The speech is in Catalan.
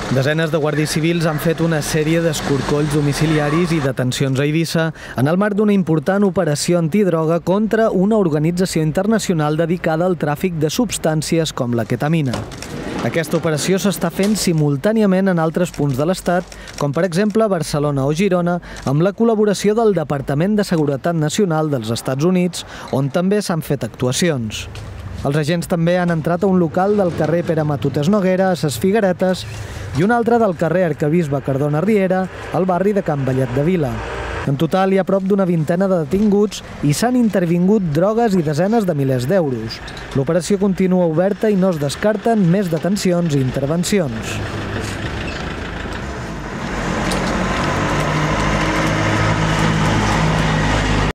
Desenes de guàrdies civils han fet una sèrie d'escorcolls domiciliaris i detencions a Eivissa en el marc d'una important operació antidroga contra una organització internacional dedicada al tràfic de substàncies com la ketamina. Aquesta operació s'està fent simultàniament en altres punts de l'Estat, com per exemple Barcelona o Girona, amb la col·laboració del Departament de Seguretat Nacional dels Estats Units, on també s'han fet actuacions. Els agents també han entrat a un local del carrer Pere Matutes Noguera, a Ses Figueretes, i un altre del carrer Arquebisbe Cardona Riera, al barri de Can Vallet de Vila. En total hi ha prop d'una vintena de detinguts i s'han intervingut drogues i desenes de milers d'euros. L'operació continua oberta i no es descarten més detencions i intervencions.